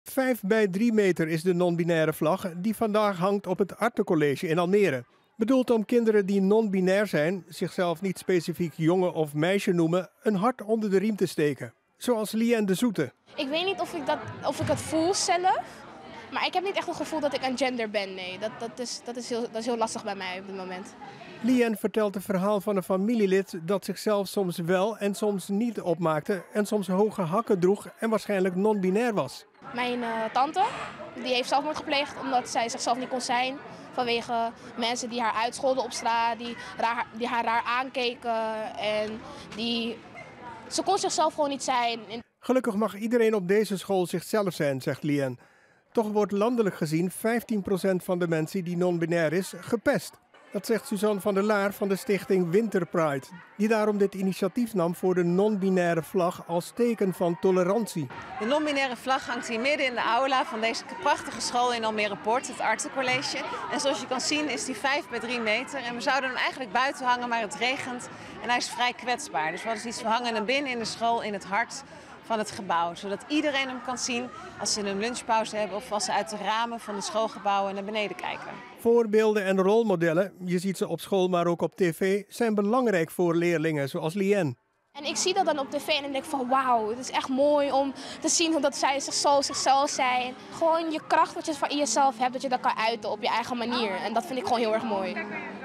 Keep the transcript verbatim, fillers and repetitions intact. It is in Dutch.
vijf bij drie meter is de non-binaire vlag die vandaag hangt op het Artecollege in Almere. Bedoeld om kinderen die non-binair zijn, zichzelf niet specifiek jongen of meisje noemen, een hart onder de riem te steken. Zoals Liane de Zoete. Ik weet niet of ik, dat, of ik het voel zelf, maar ik heb niet echt het gevoel dat ik een gender ben. Nee, dat, dat, is, dat, is heel, dat is heel lastig bij mij op dit moment. Liane vertelt het verhaal van een familielid dat zichzelf soms wel en soms niet opmaakte en soms hoge hakken droeg en waarschijnlijk non-binair was. Mijn uh, tante die heeft zelfmoord gepleegd omdat zij zichzelf niet kon zijn. Vanwege mensen die haar uitscholden op straat, die, raar, die haar raar aankeken en die... Ze kon zichzelf gewoon niet zijn. Gelukkig mag iedereen op deze school zichzelf zijn, zegt Liane. Toch wordt landelijk gezien vijftien procent van de mensen die non-binair is gepest. Dat zegt Suzanne van der Laar van de stichting Winter Pride, die daarom dit initiatief nam voor de non-binaire vlag als teken van tolerantie. De non-binaire vlag hangt hier midden in de aula van deze prachtige school in Almere Poort, het Artecollege. En zoals je kan zien is die vijf bij drie meter en we zouden hem eigenlijk buiten hangen, maar het regent en hij is vrij kwetsbaar. Dus we hadden iets, we hangen hem binnen in de school in het hart van het gebouw, zodat iedereen hem kan zien als ze een lunchpauze hebben of als ze uit de ramen van de schoolgebouwen naar beneden kijken. Voorbeelden en rolmodellen, je ziet ze op school maar ook op tv, zijn belangrijk voor leerlingen zoals Liane. En ik zie dat dan op tv en dan denk ik van wauw, het is echt mooi om te zien dat zij zich zo zichzelf zijn. Gewoon je kracht wat je van jezelf hebt, dat je dat kan uiten op je eigen manier. En dat vind ik gewoon heel erg mooi.